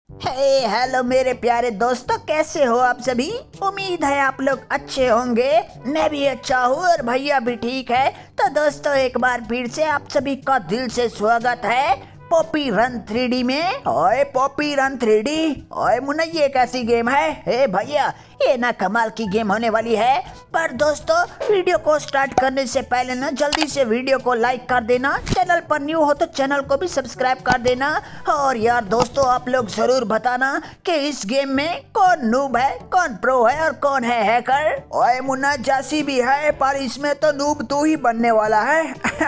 Hello मेरे प्यारे दोस्तों, कैसे हो आप सभी। उम्मीद है आप लोग अच्छे होंगे। मैं भी अच्छा हूँ और भैया भी ठीक है। तो दोस्तों एक बार फिर से आप सभी का दिल से स्वागत है पॉपी रन 3D में। ओए पॉपी रन 3D, ओए मुन्ना ये कैसी गेम है। हे भैया ये ना कमाल की गेम होने वाली है। पर दोस्तों वीडियो को स्टार्ट करने से पहले ना जल्दी से वीडियो को लाइक कर देना, चैनल पर न्यू हो तो चैनल को भी सब्सक्राइब कर देना। और यार दोस्तों आप लोग जरूर बताना कि इस गेम में कौन नूब है, कौन प्रो है और कौन है हैकर। ओए मुन्ना जैसी भी है पर इसमें तो नूब तू ही बनने वाला है।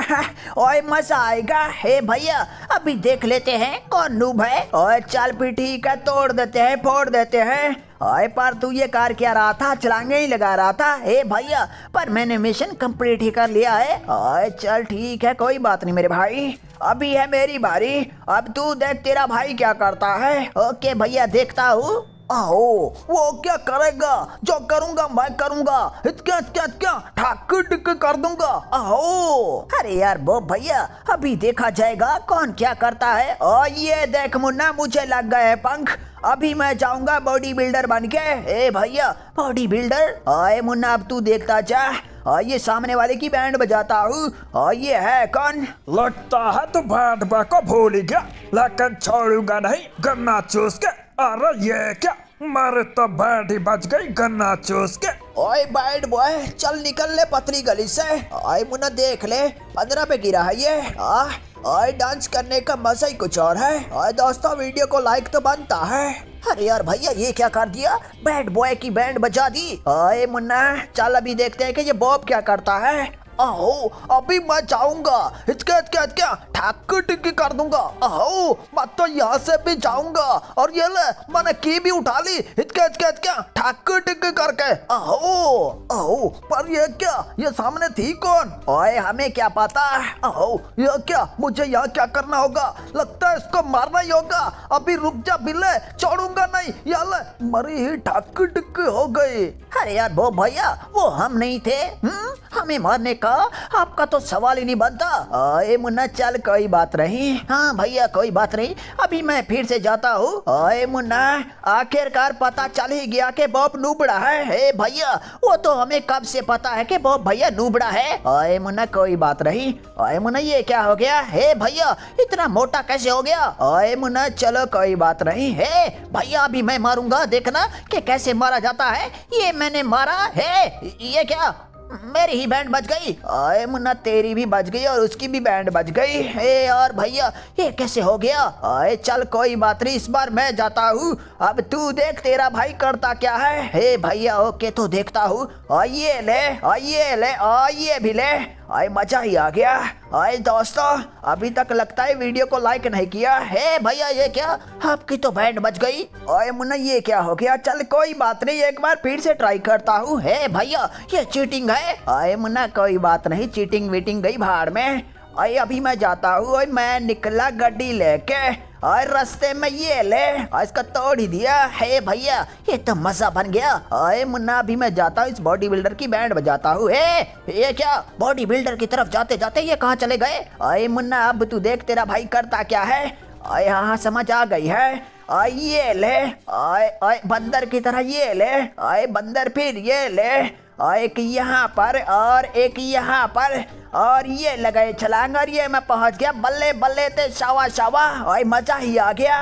ओए मजा आएगा। हे भैया अभी देख लेते हैं कौन नूब है। ओए चल भी ठीक है, तोड़ देते हैं, फोड़ देते हैं। ओए पर तू ये कार क्या रहा था, छलांगे ही लगा रहा था। हे भैया पर मैंने मिशन कंप्लीट ही कर लिया है। ओए चल ठीक है, कोई बात नहीं मेरे भाई, अभी है मेरी बारी। अब तू देख तेरा भाई क्या करता है। ओके भैया देखता हूँ। आओ वो क्या करेगा, जो करूंगा मैं करूंगा, इतका इतका इतका ठाक टिक कर दूंगा। आओ अरे यार वो भैया अभी देखा जाएगा कौन क्या करता है। और ये देख मुन्ना मुझे लग गए हैं पंख, अभी मैं जाऊंगा बॉडी बिल्डर बन के। ए भैया बॉडी बिल्डर। आए मुन्ना अब तू देखता जा। ये सामने वाले की बैंड बजाता हूँ। और ये है कौन? लगता है तू बैंड को भूल ही गया, लेकिन छोड़ूंगा नहीं गन्ना चूस के। अरे ये क्या, मारे तो बैंड ही बज गई गन्ना चूस के। ओए बैड बॉय चल निकल ले पतली गली से। ओए मुन्ना देख ले 15 पे गिरा है ये। ओए डांस करने का मजा ही कुछ और है। ओए दोस्तों वीडियो को लाइक तो बनता है। अरे यार भैया ये क्या कर दिया, बैड बॉय की बैंड बजा दी। ओए मुन्ना चल अभी देखते हैं कि ये बॉब क्या करता है। आओ अभी मैं जाऊंगा, हिचके हिचके हिचके ठाक टिक कर दूंगा। आओ मैं तो यहाँ से भी जाऊंगा। और ये ले मैंने की भी उठा ली, हिचके हिचके हिचके ठाक टिक करके। आओ आओ पर ये क्या, ये सामने थी कौन? ओए हमें क्या पता। आओ ये क्या, मुझे यहाँ क्या करना होगा, लगता है इसको मारना ही होगा। अभी रुक जा बिल्ले, छोड़ूंगा नहीं। ये ले मरी ही ठाक टिक हो गई। अरे यार वो भैया वो हम नहीं थे, हमें मारने का आपका तो सवाल ही नहीं बनता। आए मुन्ना चल कोई बात नहीं। हाँ भैया कोई बात नहीं, अभी मैं फिर से जाता हूँ। आए मुन्ना आखिरकार पता चल ही गया कि बॉब नूबड़ा है। हे भैया वो तो हमें कब से पता है कि बॉब भैया नूबड़ा है। आए मुन्ना कोई बात नहीं। आए मुन्ना ये क्या हो गया, हे भैया इतना मोटा कैसे हो गया। आए मुन्ना चलो कोई बात नहीं। हे भैया अभी मैं मारूंगा, देखना कि कैसे मारा जाता है। ये मैंने मारा है, ये क्या मेरी ही बैंड बज गई। आए मुन्ना तेरी भी बज गई और उसकी भी बैंड बज गई। हे यार भैया ये कैसे हो गया। आए चल कोई बात नहीं, इस बार मैं जाता हूँ। अब तू देख तेरा भाई करता क्या है। हे भैया ओके तो देखता हूँ। आइए ले, आइए ले, आइए भी ले। आए मजा ही आ गया। आए दोस्तों अभी तक लगता है वीडियो को लाइक नहीं किया। हे भैया ये क्या, आपकी तो बैंड बज गई। आए मुन्ना ये क्या हो गया, चल कोई बात नहीं एक बार फिर से ट्राई करता हूँ। हे भैया ये चीटिंग है। आए मुन्ना कोई बात नहीं, चीटिंग वीटिंग गई भाड़ में। आए अभी मैं जाता हूँ। मैं निकला गाड़ी लेके और रास्ते में ये ले, इसका तोड़ ही दिया। हे भैया ये तो मजा बन गया। आए मुन्ना अभी मैं जाता हूँ, इस बॉडी बिल्डर की बैंड बजाता हूँ। ये क्या, बॉडी बिल्डर की तरफ जाते जाते ये कहाँ चले गए। आए मुन्ना अब तू देख तेरा भाई करता क्या है। आए हाँ समझ आ गई है। आइए ले, आए आए बंदर की तरह ये ले। आए बंदर फिर ये ले, एक यहाँ पर और एक यहाँ पर, और ये लगाए छलांग और ये मैं पहुंच गया। बल्ले बल्ले ते शावा शावा। ओए मजा ही आ गया।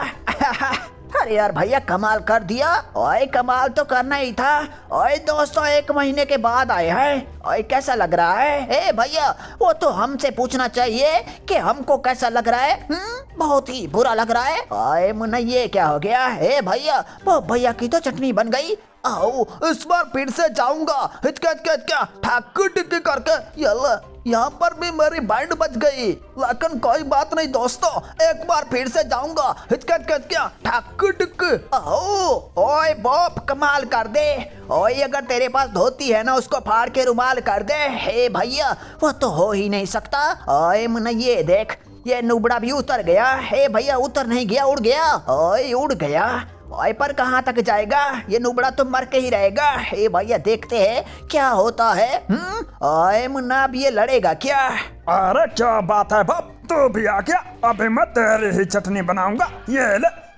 अरे यार भैया कमाल कर दिया। ओए कमाल तो करना ही था। ओए दोस्तों 1 महीने के बाद आए हैं। ओए कैसा लग रहा है। ए भैया वो तो हमसे पूछना चाहिए कि हमको कैसा लग रहा है। बहुत ही बुरा लग रहा है। ओए मुन्ना ये क्या हो गया। हे भैया वो भैया की तो चटनी बन गई। आओ इस बार फिर से जाऊंगा, हिचका हिचका हिचका ठाक टिक करके। यल्ला यहाँ पर भी मेरी बैंड बच गई, लेकिन कोई बात नहीं दोस्तों एक बार फिर से जाऊंगा, हिचका हिचका हिचका ठाक टिक। आओ ओए बॉब कमाल कर दे। ओए अगर तेरे पास धोती है ना उसको फाड़ के रुमाल कर दे। हे भैया वो तो हो ही नहीं सकता। ओए मुन्ना ये देख ये नुबड़ा भी उतर गया। हे भैया उतर नहीं गया, उड़ गया। ओए उड़ गया। ओए पर कहाँ तक जाएगा, ये नुबड़ा तो मर के ही रहेगा। हे भैया देखते हैं क्या होता है। ओए मुन्ना अब ये लड़ेगा क्या। अरे क्या बात है बाप, तू भी आ गया। अभी मैं तेरी ही चटनी बनाऊंगा। ये ले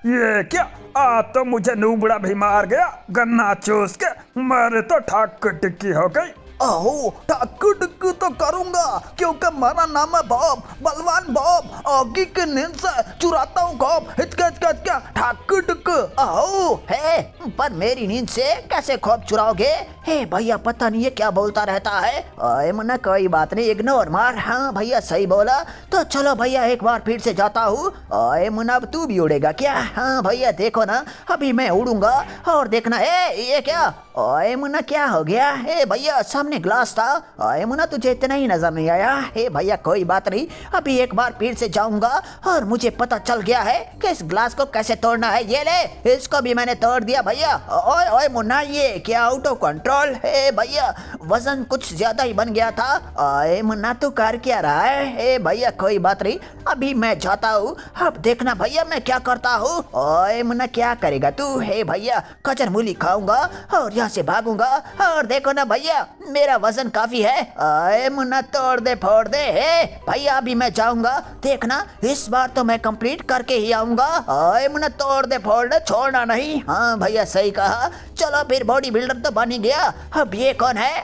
ये क्या, आज तो मुझे नूबड़ा भी मार गया गन्ना चूस के। मेरे तो ठाक टिक्की हो गई। आहो ठाक्कू टिक्की तो करूंगा, क्योंकि मेरा नाम है बॉब, बलवान बॉब। आगे की नींद से चुराता हूँ खौफ, हिचका हिचका हिचका ठाक्कू टिक्की। आहो है, पर मेरी नींद से कैसे खौफ चुराओगे? हे भैया पता नहीं ये क्या बोलता रहता है। अरे मुन्ना कोई बात नहीं, इग्नोर मार। हाँ भैया सही बोला, तो चलो भैया एक बार फिर से जाता हूँ। अरे मुन्ना अब तू भी उड़ेगा क्या? हाँ भैया देखो ना, अभी मैं उड़ूंगा और देखना। ये क्या? अरे मुन्ना क्या हो गया? हे भैया सामने ग्लास था। अरे मुन्ना तुझे इतना ही नजर नहीं आया? हे भैया कोई बात नहीं, अभी एक बार फिर से जाऊंगा और मुझे पता चल गया है कि इस ग्लास को कैसे तोड़ना है। ये ले, इसको भी मैंने तोड़ दिया भैया। ओए ओए मुन्ना ये क्या आउट ऑफ कंट्रोल है भैया, वजन कुछ ज्यादा ही बन गया था। अरे मुन्ना तू कर क्या रहा है? हे भैया कोई बात नहीं, अभी मैं जाता हूँ, अब देखना भैया मैं क्या करता हूँ। ओए मुन्ना क्या करेगा तू? हे भैया कचर मूली खाऊंगा और यहाँ से भागूंगा, और देखो ना भैया मेरा वजन काफी है। अरे मुन्ना तोड़ दे फोड़ दे। हे भैया अभी मैं जाऊंगा, देखना इस बार तो मैं कंप्लीट करके ही आऊंगा। अरे मुन्ना तोड़ दे फोड़ दे, छोड़ना नहीं। हाँ भैया सही कहा, चलो फिर बॉडी बिल्डर तो बन ही गया। अब ये कौन है?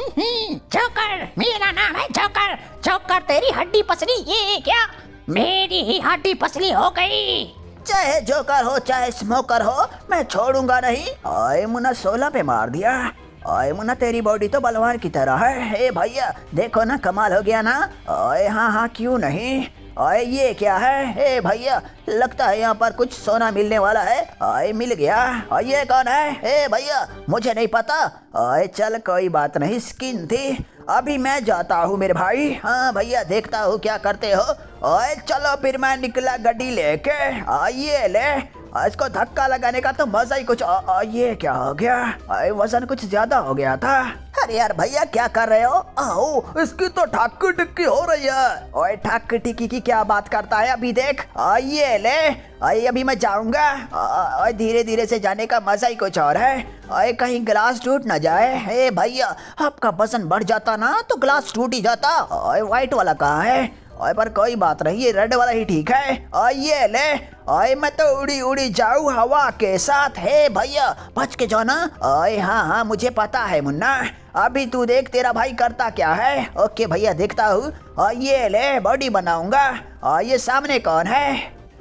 जोकर, मेरा नाम है जोकर। जोकर तेरी हड्डी पसली, ये क्या मेरी ही हड्डी पसली हो गई? चाहे जोकर हो चाहे स्मोकर हो, मैं छोड़ूंगा नहीं। आए मुन्ना 16 पे मार दिया। आए मुन्ना तेरी बॉडी तो बलवान की तरह है। हे भैया देखो ना, कमाल हो गया ना? आए हाँ हाँ क्यों नहीं। आए ये क्या है? हे भैया लगता है यहाँ पर कुछ सोना मिलने वाला है। आए मिल गया। और ये कौन है? हे भैया मुझे नहीं पता। आए चल कोई बात नहीं, स्किन थी। अभी मैं जाता हूँ मेरे भाई। हाँ भैया देखता हूँ क्या करते हो। ओए चलो फिर मैं निकला गाड़ी लेके। आइए ले, इसको धक्का लगाने का तो मजा ही कुछ। ये क्या हो गया? वजन कुछ ज्यादा हो गया था। अरे यार भैया क्या कर रहे हो? आओ इसकी तो ठाक्की टिक्की हो रही है। ओए ठाक्की टिक्की की क्या बात करता है? अभी देख। आइए ले, आइए अभी मैं जाऊंगा। धीरे धीरे से जाने का मजा ही कुछ और है। अरे कहीं ग्लास टूट ना जाए। हे भैया आपका वजन बढ़ जाता ना तो ग्लास टूट ही जाता। अरे व्हाइट वाला कहाँ है? ओए पर कोई बात नहीं, ये रेड वाला ही ठीक है। आइए ले, ओए मैं तो उड़ी उड़ी जाऊँ हवा के साथ। हे भैया बच के जाना। ओए हाँ हाँ मुझे पता है मुन्ना, अभी तू देख तेरा भाई करता क्या है। ओके भैया देखता हूँ। आइए ले, बॉडी बनाऊंगा। ये सामने कौन है?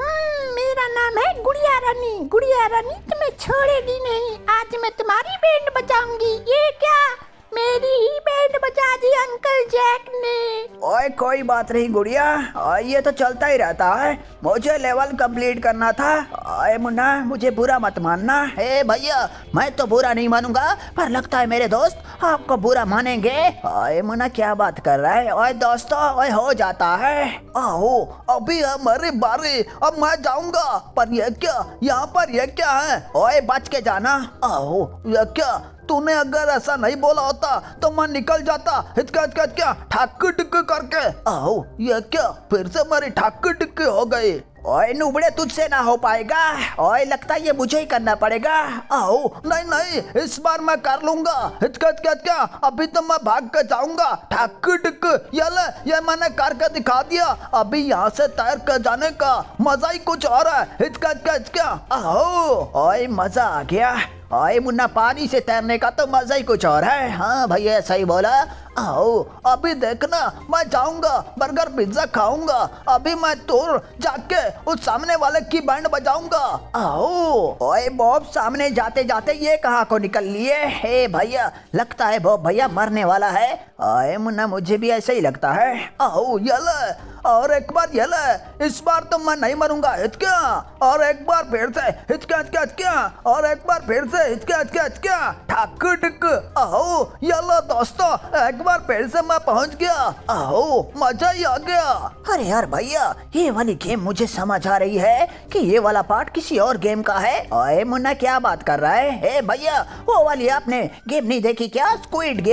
मेरा नाम है गुड़िया रानी। गुड़िया रानी तुम्हें छोड़ेगी नहीं, आज मैं तुम्हारी बैंड बजाऊंगी। ये क्या, मेरी ही बैंड बजा दी अंकल जैक ने। ओए कोई बात नहीं गुड़िया, ये तो चलता ही रहता है, मुझे लेवल कंप्लीट करना था। आए मुन्ना मुझे बुरा मत मानना। हे भैया मैं तो बुरा नहीं मानूंगा, पर लगता है मेरे दोस्त आपको बुरा मानेंगे। आए मुन्ना क्या बात कर रहा है? ओए दोस्तों ओए हो जाता है। आओ अभी हमारी बारी, अब मैं जाऊंगा। पर ये क्या, यहाँ पर ये क्या है? ओए बच के जाना। आओ ये क्या, तूने अगर ऐसा नहीं बोला होता तो मैं निकल जाता। हिचका हिचका हिचका ठाक्की टिक्की करके। आओ ये क्या, फिर से मेरी ठाक्की टिक्की हो गई। ओए नुबड़े तुझसे ना हो पाएगा। ओए लगता है ये मुझे ही करना पड़ेगा। आओ नहीं नहीं इस बार मैं कर लूंगा। हिचका हिचका हिचका, अभी तो मैं भाग के जाऊंगा। ठाक्की टिक्की ये ले, ये मैंने करके दिखा दिया। अभी यहाँ से तैर कर जाने का मजा ही कुछ और है। हिचका हिचका हिचका। आओ ओए मजा आ गया। आए मुन्ना पानी से तैरने का तो मजा ही कुछ और है। हाँ भैया सही बोला। आओ अभी देखना, मैं जाऊंगा बर्गर पिज्जा खाऊंगा। अभी मैं दूर जाके उस सामने वाले की बैंड बजाऊंगा। आओ ओए बॉब सामने जाते जाते ये कहाँ को निकल लिए? हे भैया लगता है बॉब भैया मरने वाला है। आए मुन्ना मुझे भी ऐसा ही लगता है। आओ ये ले, और एक बार ये ले, इस बार तो मैं नहीं मरूंगा। हिचका, और एक बार फिर से हिचका हिचका हिचका, और एक बार फिर से हिचका हिचका हिचका ठाक्की टिक्की। आओ ये लो दोस्तों, एक बार फिर से मैं पहुंच गया। आओ मजा ही आ गया। अरे यार भैया ये वाली गेम मुझे समझ आ रही है कि ये वाला पार्ट किसी और गेम का है। ओए मुन्ना क्या बात कर रहा है? हे भैया वो वाली आपने गेम नहीं देखी क्या, स्क्विड गेम?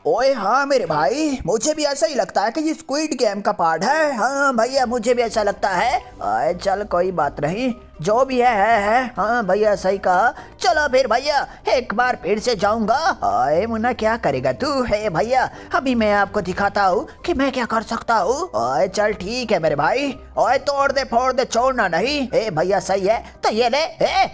ओए हाँ मेरे भाई, मुझे भी ऐसा ही लगता है कि ये स्क्विड गेम का पार्ट है। हाँ भैया मुझे भी ऐसा लगता है। आए चल कोई बात नहीं, जो भी है। हाँ भैया सही कहा। चलो फिर भैया एक बार फिर से जाऊंगा। आए मुन्ना क्या करेगा तू? हे भैया अभी मैं आपको दिखाता हूँ कि मैं क्या कर सकता हूँ। आए चल ठीक है मेरे भाई। ओए तोड़ दे फोड़ दे, छोड़ना नहीं। हे भैया सही है, तो ये ले।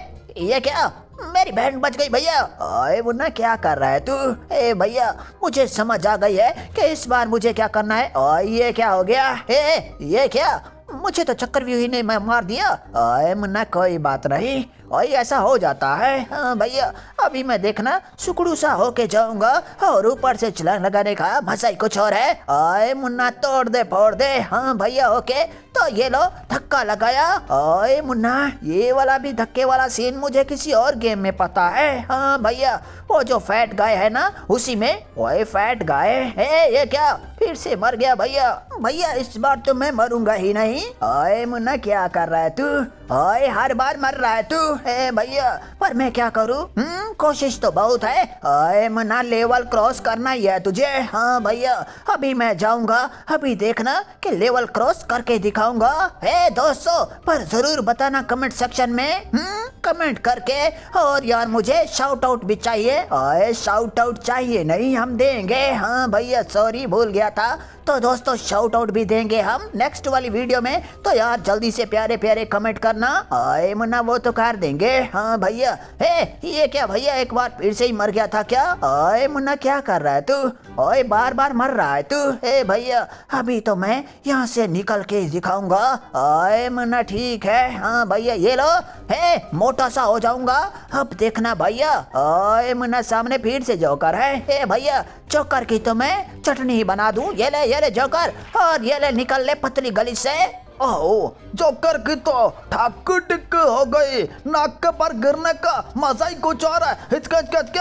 ये क्या, मेरी बहन बच गई भैया। आए मुन्ना क्या कर रहा है तू? ए भैया मुझे समझ आ गई है कि इस बार मुझे क्या करना है। और ये क्या हो गया? ये क्या, मुझे तो चक्रव्यूही ने मार दिया। आए मुन्ना कोई बात नहीं, और ऐसा हो जाता है। हाँ भैया अभी मैं देखना सुकड़ू सा होके जाऊंगा और ऊपर से छलांग लगाने का मजा ही कुछ और है। आए मुन्ना तोड़ दे फोड़ दे। हाँ भैया ओके, तो ये लो धक्का लगाया। आए मुन्ना ये वाला भी धक्के वाला सीन मुझे किसी और गेम में पता है। हाँ भैया वो जो फैट गाय है ना, उसी में। ओए फैट गाय है? ये क्या फिर से मर गया भैया? भैया इस बार तो मैं मरूंगा ही नहीं। आए मुन्ना क्या कर रहा है तू? आए हर बार मर रहा है तू। ए भैया पर मैं क्या करूं? कोशिश तो बहुत है। आए मुन्ना लेवल क्रॉस करना ही है तुझे। हाँ भैया अभी मैं जाऊंगा, अभी देखना कि लेवल क्रॉस करके दिखाऊंगा। दोस्तों पर जरूर बताना कमेंट सेक्शन में कमेंट करके। और यार मुझे शाउट आउट भी चाहिए। आए शाउट आउट चाहिए नहीं, हम देंगे। हाँ भैया सॉरी भूल गया था। तो दोस्तों शाउट आउट भी देंगे हम नेक्स्ट वाली वीडियो में। तो यार जल्दी से प्यारे प्यारे कमेंट करना। आए मुन्ना वो तो कर देंगे। हाँ भैया ये क्या भैया एक बार फिर से ही मर गया था क्या? आए मुन्ना क्या कर रहा है तू? ओए बार बार मर रहा है तू। भैया अभी तो मैं यहाँ से निकल के दिखाऊंगा। आए मुन्ना ठीक है। हाँ भैया ये लो, मोटा सा हो जाऊंगा अब देखना भैया। आए मुन्ना सामने फिर से जोकर है। भैया जोकर की तो मैं चटनी ही बना दूं। ये ले जोकर, और ये ले निकल ले पतली गली से। ओह जोकर की तो ठक टिक हो गई, नाक पर गिरने का मजा ही कुछ और है। हिचकच क्या?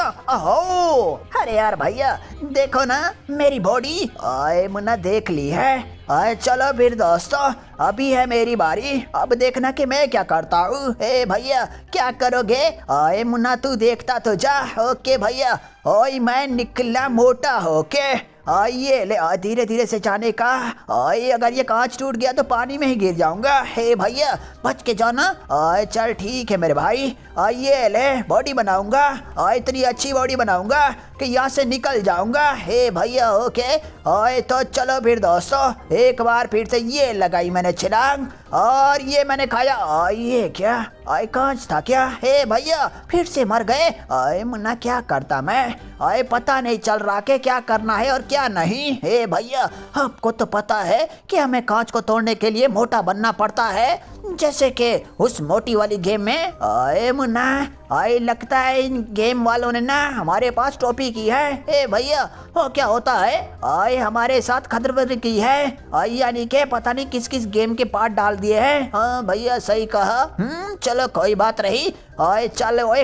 अहो अरे यार भैया देखो ना मेरी बॉडी। आए मुन्ना देख ली है। आए चलो फिर दोस्तों अभी है मेरी बारी। अब देखना कि मैं क्या करता हूँ। भैया क्या करोगे? आए मुन्ना तू देखता तो जा। ओके भैया। ओए मैं निकला मोटा होके। आइए ले धीरे धीरे से जाने का। आए अगर ये कांच टूट गया तो पानी में ही गिर जाऊंगा। भैया बच के जाना। आए चल ठीक है मेरे भाई। आइए ले बॉडी बनाऊंगा। इतनी अच्छी बॉडी बनाऊंगा कि यहाँ से निकल जाऊंगा। भैया ओके। आए तो चलो फिर दोस्तों एक बार फिर से ये लगाई मैंने छलांग और ये मैंने खाया। ये क्या? आए कांच था क्या? भैया फिर से मर गए। आए मुन्ना क्या करता मैं? आए पता नहीं चल रहा कि क्या करना है और क्या नहीं। भैया आपको तो पता है कि हमें कांच को तोड़ने के लिए मोटा बनना पड़ता है, जैसे कि उस मोटी वाली गेम में। आए मुन्ना आए लगता है इन गेम वालों ने ना हमारे पास टोपी की है। भैया वो क्या होता है? आए हमारे साथ खतरबंदी की है। आए यानी के पता नहीं किस किस गेम के पार्ट डाल दिए हैं। हाँ भैया सही कहा। चलो कोई बात रही। आए चल। ओए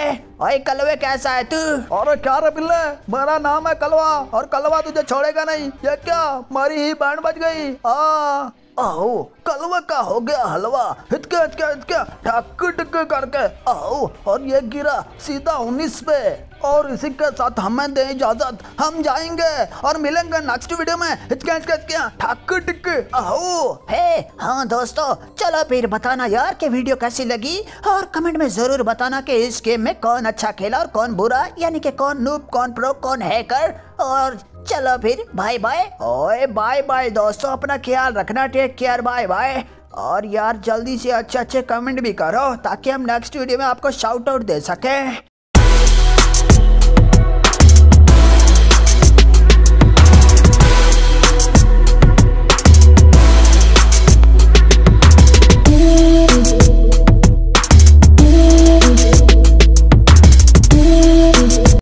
कलवे कैसा है तू? अरे क्या रे बिल्ले, मेरा नाम है कलवा और कलवा तुझे छोड़ेगा नहीं। ये क्या, मारी ही बैंड बज गई। आओ कलवा का हो गया हलवा। हिचके ठक टिक करके। आओ और ये गिरा सीधा 19 पे। और इसी के साथ हमें दे इजाजत, हम जाएंगे और मिलेंगे नेक्स्ट वीडियो में। हिचके ठक टिक। आओ हाँ दोस्तों चलो फिर बताना यार कि वीडियो कैसी लगी, और कमेंट में जरूर बताना कि इस गेम में कौन अच्छा खेला और कौन बुरा, यानी कि कौन नूब कौन प्रो कौन हैकर। और चलो फिर बाय बाय। ओए बाय बाय दोस्तों, अपना ख्याल रखना। Take care, bye bye. और यार जल्दी से अच्छे अच्छे कमेंट भी करो ताकि हम नेक्स्ट वीडियो में आपको शाउट आउट दे सकें।